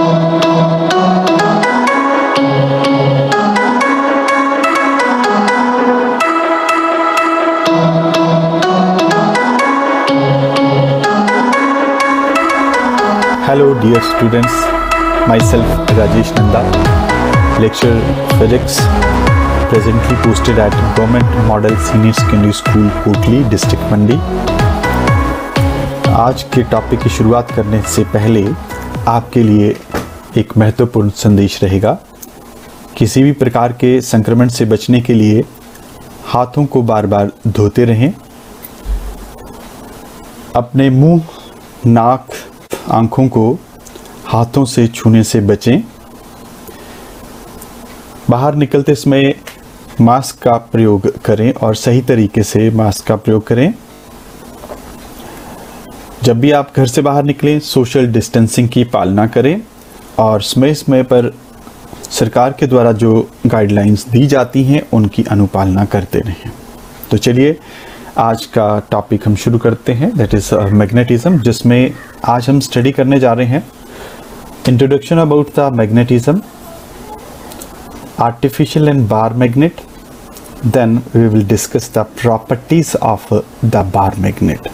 Hello dear students, myself Rajesh Nanda, lecturer physics, presently posted at Government Model Senior Secondary School Kotli district Mandi. आज के topic की शुरुआत करने से पहले आपके लिए एक महत्वपूर्ण संदेश रहेगा। किसी भी प्रकार के संक्रमण से बचने के लिए हाथों को बार बार धोते रहें। अपने मुंह, नाक, आंखों को हाथों से छूने से बचें। बाहर निकलते समय मास्क का प्रयोग करें और सही तरीके से मास्क का प्रयोग करें। जब भी आप घर से बाहर निकलें, सोशल डिस्टेंसिंग की पालना करें और समय समय पर सरकार के द्वारा जो गाइडलाइंस दी जाती हैं उनकी अनुपालना करते रहें। तो चलिए आज का टॉपिक हम शुरू करते हैं, दैट इज़ मैग्नेटिज्म, जिसमें आज हम स्टडी करने जा रहे हैं introduction about the magnetism, artificial and bar magnet, then we will discuss the properties of the bar magnet.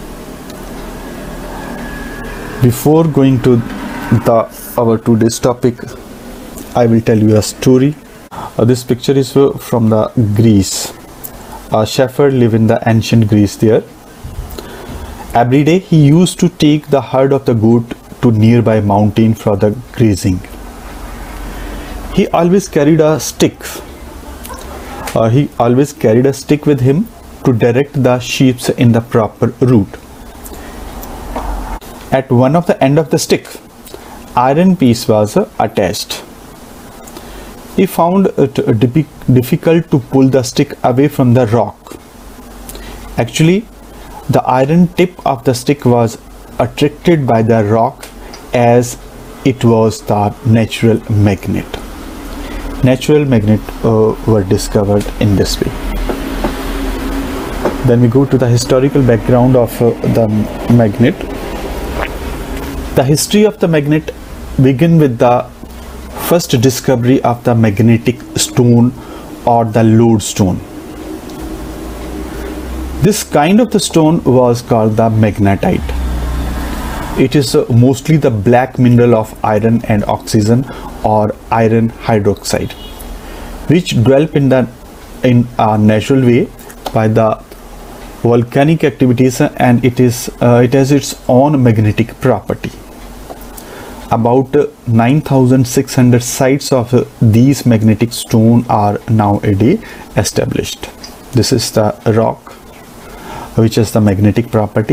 Before going to the our today's topic, I will tell you a story. This picture is from the Greece. A shepherd lived in the ancient Greece there. Every day he used to take the herd of the goat to nearby mountain for the grazing. He always carried a stick. With him to direct the sheep in the proper route. At one of the end of the stick, iron piece was attached. He found it difficult to pull the stick away from the rock. Actually, the iron tip of the stick was attracted by the rock as it was the natural magnet. Natural magnet were discovered in this way. Then we go to the historical background of the magnet. The history of the magnet begins with the first discovery of the magnetic stone or the lodestone. This kind of the stone was called the magnetite. It is mostly the black mineral of iron and oxygen or iron hydroxide, which develop in a natural way by the volcanic activities, and it has its own magnetic property. About 9,600 sites of these magnetic stone are nowadays established. This is the rock which has the magnetic property.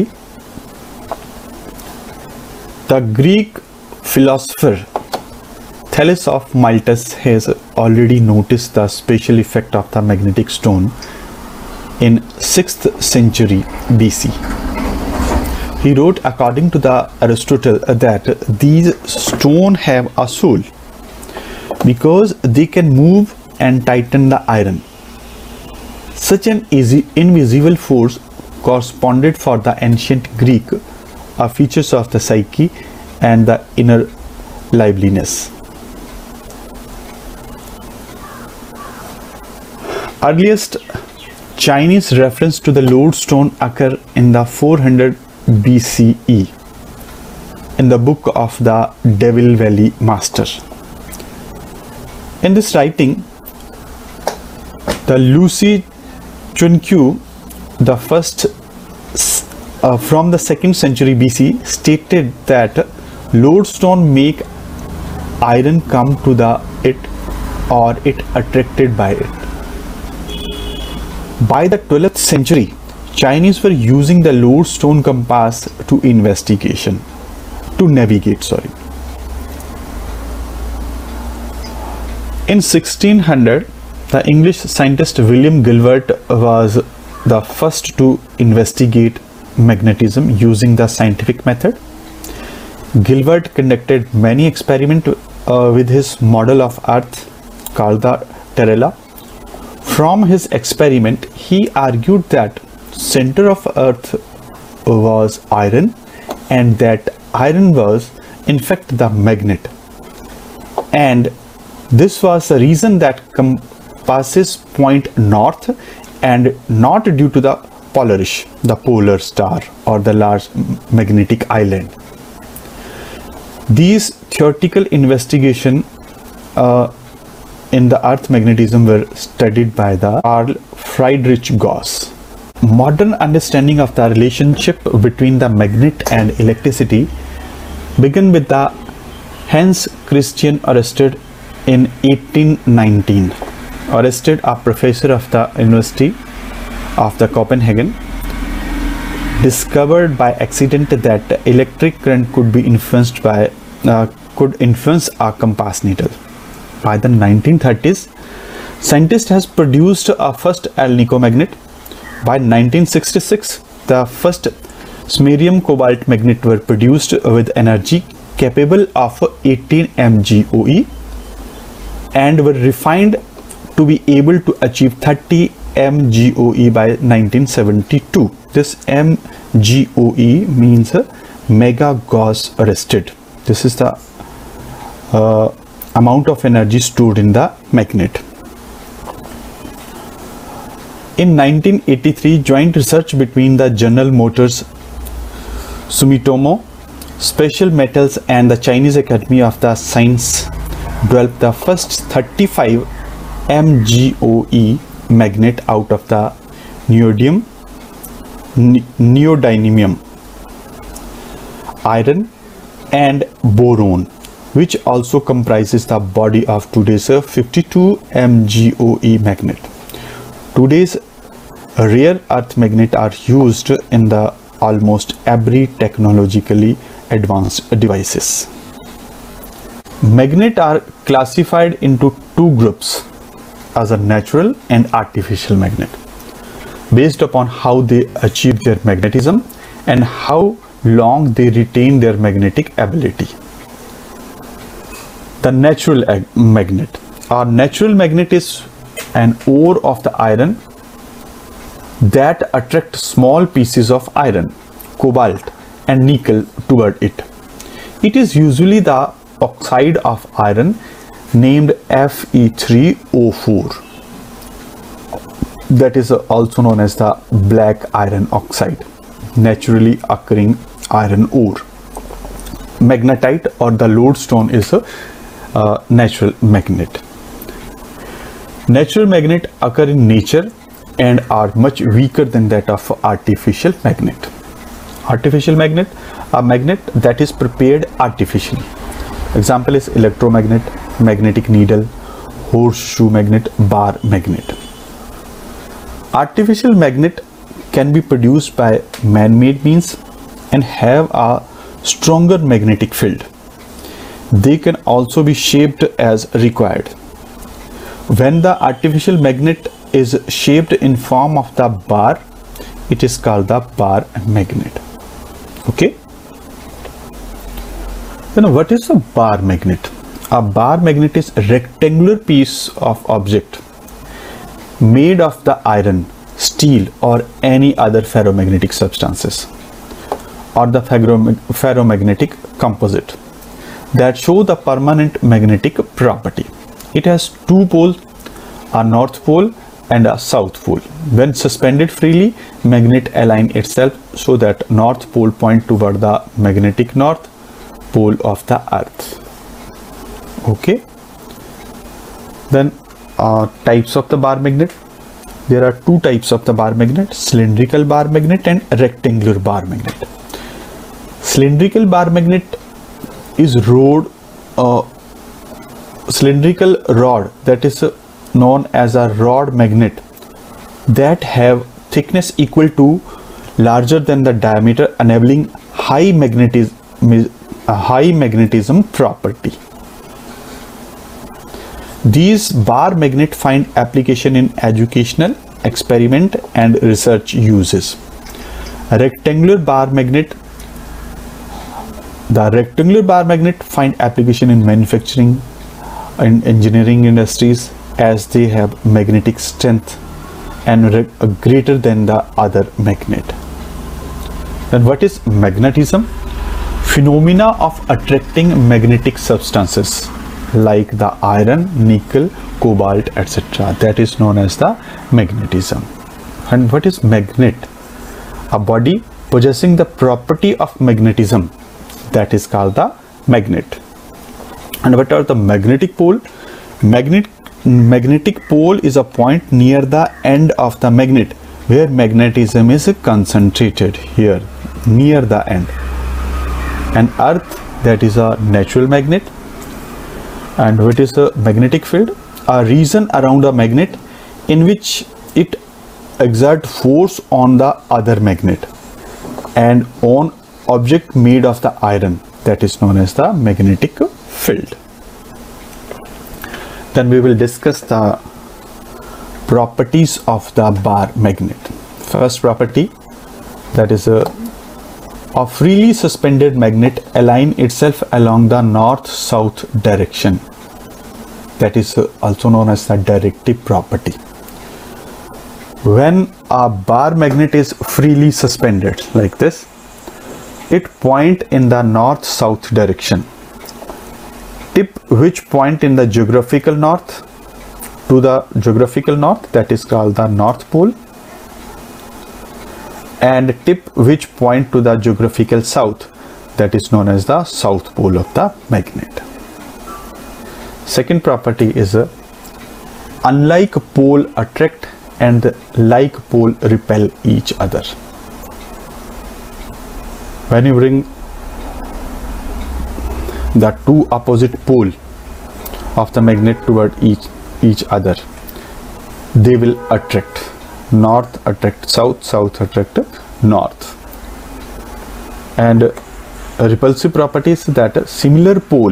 The Greek philosopher Thales of Miletus has already noticed the special effect of the magnetic stone in 6th century BC. He wrote, according to the Aristotle, that these stones have a soul because they can move and tighten the iron. Such an invisible force corresponded for the ancient Greek features of the psyche and the inner liveliness. Earliest Chinese reference to the lodestone occur in the 400 BCE in the book of the Devil Valley Master. In this writing, the Lucy Chunkyu, the first from the 2nd century BC, stated that lodestone make iron come to it or it attracted by it. By the 12th century, Chinese were using the lodestone compass to navigate. In 1600, the English scientist William Gilbert was the first to investigate magnetism using the scientific method. Gilbert conducted many experiments with his model of Earth called the Terrella. From his experiment, he argued that center of Earth was iron and that iron was in fact the magnet and this was the reason that compasses point north, and not due to the Polaris, the polar star or the large magnetic island. These theoretical investigation in the Earth magnetism were studied by the Carl Friedrich Gauss. Modern understanding of the relationship between the magnet and electricity began with the Hans Christian Ørsted in 1819. Ørsted, a professor of the University of the Copenhagen, discovered by accident that electric current could be influenced by could influence a compass needle. By the 1930s, scientists has produced a first alnico magnet. By 1966, the first samarium cobalt magnet were produced with energy capable of 18 MGOE and were refined to be able to achieve 30 MGOE by 1972. This MGOE means mega Gauss Ørsted. This is the amount of energy stored in the magnet. In 1983, joint research between the General Motors, Sumitomo Special Metals and the Chinese Academy of the Science developed the first 35 MGOE magnet out of the neodymium, iron and boron, which also comprises the body of today's 52 MGOE magnet. Today's rare earth magnet are used in the almost every technologically advanced devices. Magnets are classified into two groups as a natural and artificial magnet based upon how they achieve their magnetism and how long they retain their magnetic ability. The natural magnet. Our natural magnet is an ore of the iron that attract small pieces of iron, cobalt and nickel toward it. It is usually the oxide of iron named Fe3O4, that is also known as the black iron oxide, naturally occurring iron ore. Magnetite or the lodestone is a natural magnet. Natural magnets occur in nature and are much weaker than that of artificial magnet. Artificial magnet, a magnet that is prepared artificially. Example is electromagnet, magnetic needle, horseshoe magnet, bar magnet. Artificial magnet can be produced by man-made means and have a stronger magnetic field. They can also be shaped as required. When the artificial magnet is shaped in form of the bar, it is called the bar magnet. Okay. Then what is a bar magnet? A bar magnet is a rectangular piece of object made of the iron, steel or any other ferromagnetic substances or the ferromagnetic composite that show the permanent magnetic property. It has two poles, a north pole and a south pole. When suspended freely, magnet align itself so that north pole point toward the magnetic north pole of the earth. Okay. Then types of the bar magnet. There are two types of the bar magnet: cylindrical bar magnet and rectangular bar magnet. Cylindrical bar magnet is cylindrical rod that is known as a rod magnet that have thickness equal to larger than the diameter, enabling high magnetism property. These bar magnet find application in educational, experiment and research uses. The rectangular bar magnet find application in manufacturing and engineering industries as they have magnetic strength and greater than the other magnet. Then what is magnetism? Phenomena of attracting magnetic substances like the iron, nickel, cobalt, etc. That is known as the magnetism. And what is magnet? A body possessing the property of magnetism, that is called the magnet. And what are the magnetic pole? Magnetic pole is a point near the end of the magnet where magnetism is concentrated, here near the end. And earth, that is a natural magnet. And what is the magnetic field? A region around a magnet in which it exerts force on the other magnet and on object made of the iron, that is known as the magnetic field. Then we will discuss the properties of the bar magnet. First property, that is a freely suspended magnet align itself along the north-south direction. That is also known as the directive property. When a bar magnet is freely suspended like this, it point in the north-south direction. Tip which point in the geographical north to the geographical north, that is called the North Pole, and tip which point to the geographical south, that is known as the South Pole of the magnet. Second property is unlike pole attract and like pole repel each other. When you bring the two opposite pole of the magnet toward each other, they will attract. North attract south, south attract north. And a repulsive property is that similar pole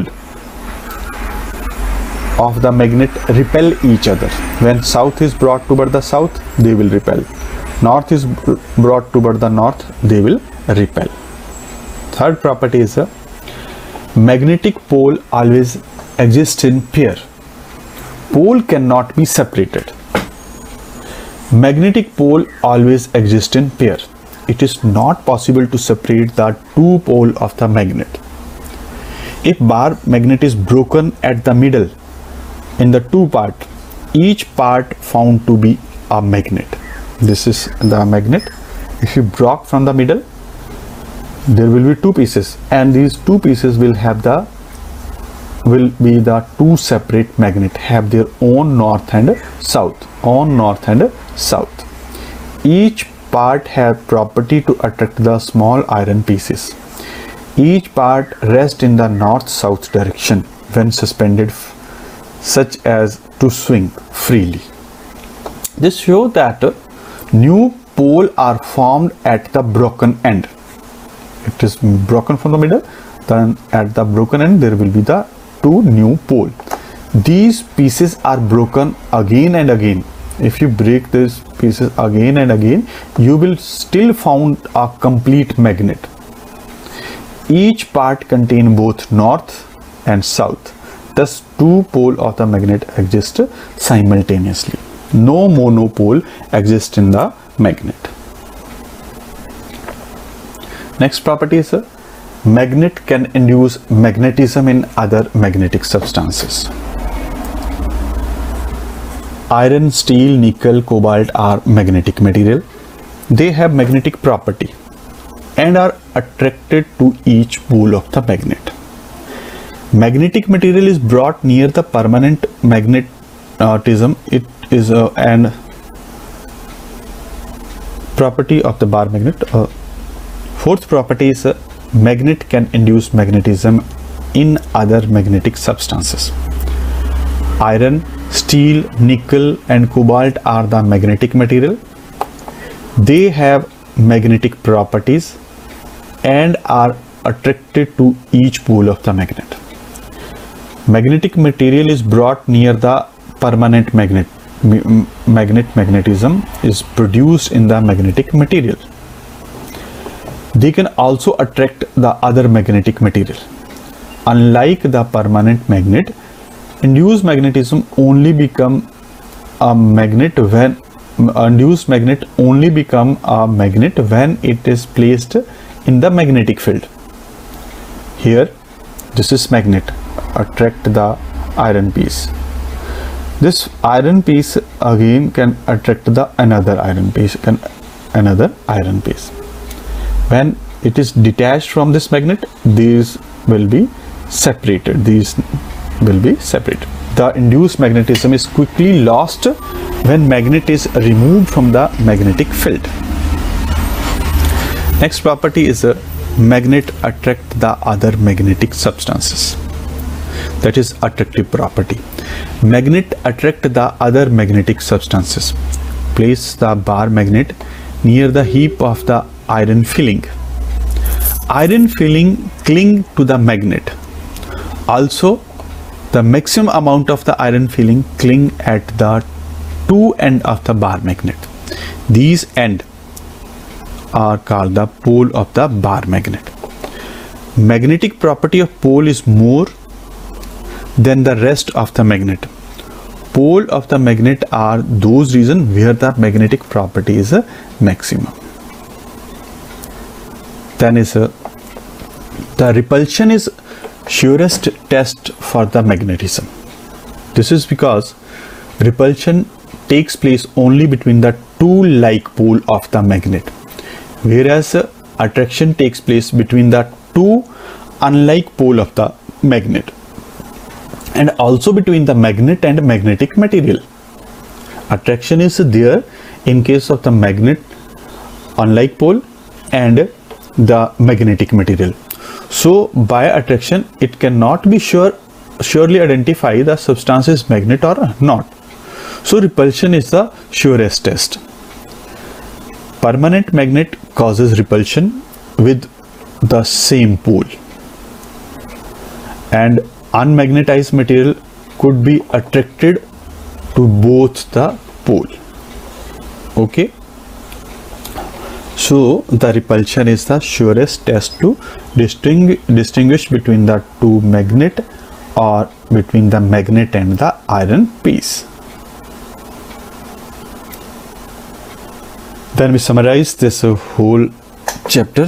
of the magnet repel each other. When south is brought toward the south, they will repel. North is brought toward the north, they will repel. Third property is magnetic pole always exists in pair. Pole cannot be separated. Magnetic pole always exists in pair. It is not possible to separate the two poles of the magnet. If bar magnet is broken at the middle in the two parts, each part found to be a magnet. This is the magnet. If you broke from the middle, there will be two pieces, and these two pieces will be the two separate magnet, have their own north and south. Each part have property to attract the small iron pieces. Each part rests in the north-south direction when suspended, such as to swing freely. This shows that new pole are formed at the broken end. It is broken from the middle, then at the broken end there will be the two new pole. These pieces are broken again and again. If you break these pieces again and again, you will still found a complete magnet. Each part contain both north and south. Thus two poles of the magnet exist simultaneously. No monopole exists in the magnet. Next property is magnet can induce magnetism in other magnetic substances. Iron, steel, nickel, cobalt are magnetic material. They have magnetic property and are attracted to each pole of the magnet. Magnetic material is brought near the permanent magnetism. It is an property of the bar magnet. Fourth property is magnet can induce magnetism in other magnetic substances. Iron, steel, nickel and cobalt are the magnetic material. They have magnetic properties and are attracted to each pole of the magnet. Magnetic material is brought near the permanent magnet. Magnetism is produced in the magnetic material. They can also attract the other magnetic material. Unlike the permanent magnet, induced magnetism only become a magnet when it is placed in the magnetic field. Here, this is magnet, attract the iron piece. This iron piece again can attract the another iron piece. When it is detached from this magnet, these will be separated. The induced magnetism is quickly lost when magnet is removed from the magnetic field. Next property is a magnet attract the other magnetic substances. That is attractive property. Magnet attract the other magnetic substances. Place the bar magnet near the heap of the iron filling. Iron filling cling to the magnet. Also, the maximum amount of the iron filling cling at the two end of the bar magnet. These end are called the pole of the bar magnet. Magnetic property of pole is more than the rest of the magnet. Pole of the magnet are those regions where the magnetic property is maximum. Then is the repulsion is surest test for the magnetism. This is because repulsion takes place only between the two like pole of the magnet, whereas attraction takes place between the two unlike pole of the magnet, and also between the magnet and magnetic material. Attraction is there in case of the magnet unlike pole and the magnetic material. So by attraction it cannot be surely identify the substance is magnet or not. So repulsion is the surest test. Permanent magnet causes repulsion with the same pole, and unmagnetized material could be attracted to both the pole. Okay, so the repulsion is the surest test to distinguish between the two magnet or between the magnet and the iron piece. Then we summarize this whole chapter.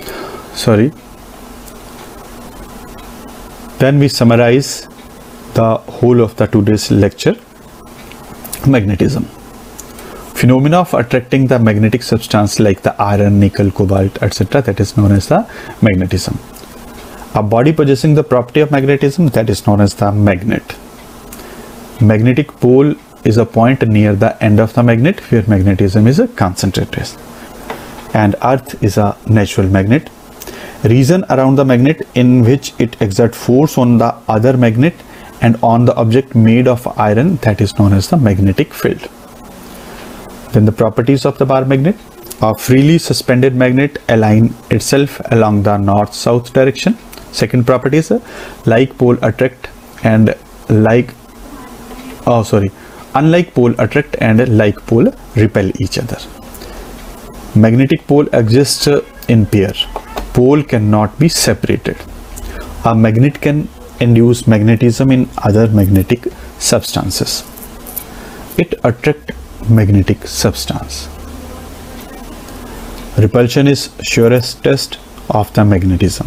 Then we summarize the whole of the today's lecture. Magnetism. Phenomena of attracting the magnetic substance like the iron, nickel, cobalt, etc. that is known as the magnetism. A body possessing the property of magnetism, that is known as the magnet. Magnetic pole is a point near the end of the magnet where magnetism is concentrated. And Earth is a natural magnet. Region around the magnet in which it exerts force on the other magnet and on the object made of iron, that is known as the magnetic field. Then the properties of the bar magnet. A freely suspended magnet align itself along the north-south direction. Second property is unlike pole attract and like pole repel each other. Magnetic pole exists in pair. Pole cannot be separated. A magnet can induce magnetism in other magnetic substances. It attracts magnetic substance. Repulsion is surest test of the magnetism.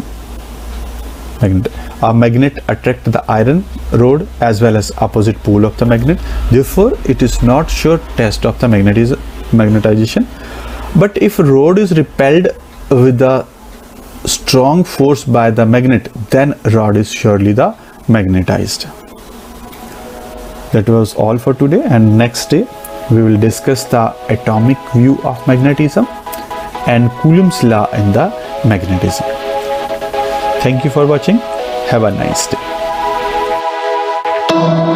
A magnet attracts the iron rod as well as opposite pole of the magnet. Therefore, it is not sure test of the magnetization. But if rod is repelled with the strong force by the magnet, then rod is surely the magnetized. That was all for today, and next day we will discuss the atomic view of magnetism and Coulomb's law in the magnetism. Thank you for watching. Have a nice day.